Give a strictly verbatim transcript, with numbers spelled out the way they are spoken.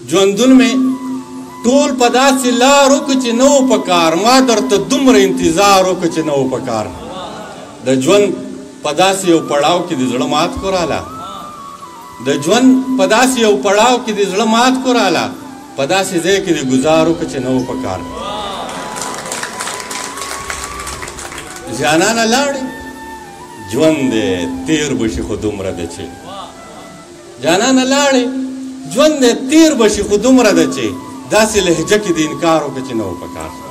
ژوندون مې ټول په داسې لارو کې چې نه و پکار ما درته دومره انتظار وکړه چې نه و پکار د ژوند په داسې یو پړاو کې د زړه مات کو راله د ژوند په داسې یو پړاو کې د زړه مات کو راله په داسې ځای کې د ګزار وکړه چې نه و پکار جانانه لاړې ژوند دی تیر بشي خو دومره ده چې جانانه لاړې ژوند دی تیر بشي خو دومره ده چې داسې لهجه کې د انکار وکړه چې نه و پکار